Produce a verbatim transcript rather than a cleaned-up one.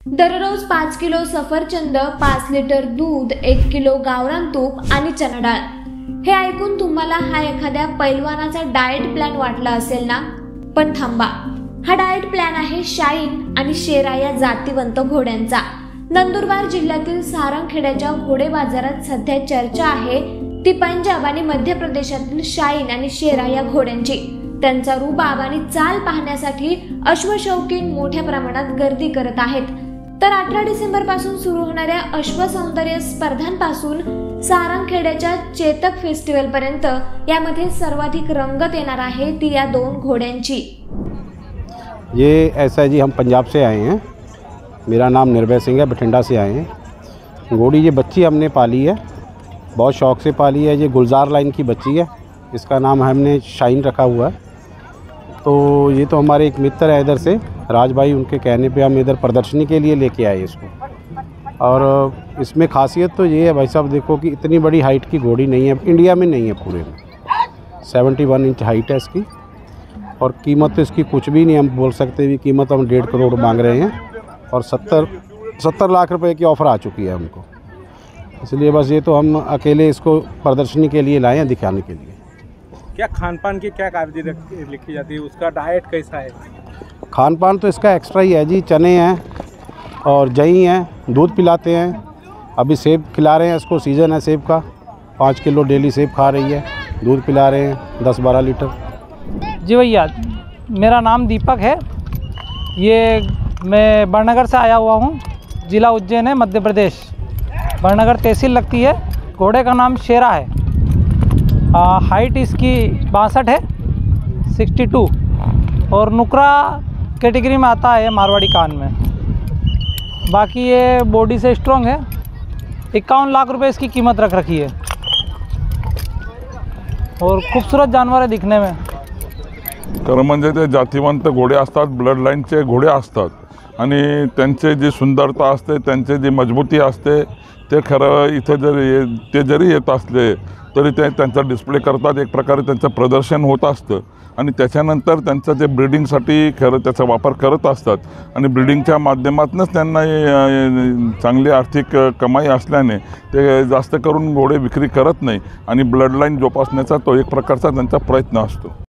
दररोज पाच किलो सफरचंद, पाच लिटर दूध, एक किलो गावरान तूप आणि चणा डाळ। हे ऐकून तुम्हाला हा एखाद्या पैलवानाचा डाएट प्लॅन वाटला असेल ना? पण थांबा, हा डाएट प्लॅन आहे शाईन आणि शेरा या जातीवंत घोड्यांचा। नंदुरबार जिल्ह्यातील सारंगखेड्याच्या घोडे बाजारात सध्या चर्चा आहे ती पंजाब आणि मध्य प्रदेशातील शाईन आणि शेरा या घोड्यांची। त्यांचा रुबाब आणि चाल पाहण्यासाठी अश्वशौकीन मोठ्या प्रमाणात गर्दी करत आहेत। तर अठरा डिसेंबर पासून सुरू होणाऱ्या अश्व सौंदर्य स्पर्धांपासून सारंगखेड्याच्या चेतक फेस्टिवल पर्यंत यामध्ये सर्वाधिक रंगत येणार आहे ती या दोन घोड्यांची। ये ऐसा है जी, हम पंजाब से आए हैं। मेरा नाम निर्भय सिंह है, बठिंडा से आए हैं। घोड़ी ये बच्ची हमने पाली है, बहुत शौक़ से पाली है। ये गुलजार लाइन की बच्ची है, इसका नाम हमने शाइन रखा हुआ है। तो ये तो हमारे एक मित्र है इधर से, राज भाई, उनके कहने पे हम इधर प्रदर्शनी के लिए लेके आए इसको। और इसमें खासियत तो ये है भाई साहब, देखो कि इतनी बड़ी हाइट की घोड़ी नहीं है, इंडिया में नहीं है पूरे में। सेवेंटी वन इंच हाइट है इसकी, और कीमत तो इसकी कुछ भी नहीं हम बोल सकते भी। कीमत हम डेढ़ करोड़ मांग रहे हैं, और सत्तर सत्तर लाख रुपए की ऑफ़र आ चुकी है हमको। इसलिए बस ये तो हम अकेले इसको प्रदर्शनी के लिए लाए हैं, दिखाने के लिए। क्या खान पान की क्या कायदे लिखी जाती है, उसका डाइट कैसा है? खान पान तो इसका एक्स्ट्रा ही है जी, चने हैं और दही हैं, दूध पिलाते हैं। अभी सेब खिला रहे हैं इसको, सीज़न है सेब का, पाँच किलो डेली सेब खा रही है, दूध पिला रहे हैं दस बारह लीटर। जी भैया, मेरा नाम दीपक है। ये मैं बड़नगर से आया हुआ हूँ, ज़िला उज्जैन है, मध्य प्रदेश। बड़नगर तहसील लगती है। घोड़े का नाम शेरा है। आ, हाइट इसकी बासठ है, सिक्सटी टू, और नुकरा कैटेगरी में आता है मारवाड़ी कान में। बाकी ये बॉडी से स्ट्रॉन्ग है। इक्यावन लाख रुपए इसकी कीमत रख रखी है, और खूबसूरत जानवर है दिखने में। खरं म्हणजे ते जातीवंत घोडे असतात, ब्लड लाईनचे घोडे असतात, आणि त्यांचे जी सुंदरता असते, त्यांचे जी मजबूती असते, ते खरं इथे जरी ते जरी येत असले तरी ते त्यांचा डिस्प्ले करतात, एक प्रकारे त्यांचं प्रदर्शन होत असतं, आणि त्याच्यानंतर त्यांचं ते ब्रीडिंगसाठी खरं त्याचा वापर करत असतात, आणि ब्रीडिंगच्या माध्यमातूनच त्यांना चांगली आर्थिक कमाई असल्याने ते जास्त करून घोडे विक्री करत नाही, आणि ब्लड लाईन जोपासण्याचा तो एक प्रकारचा त्यांचा प्रयत्न असतो।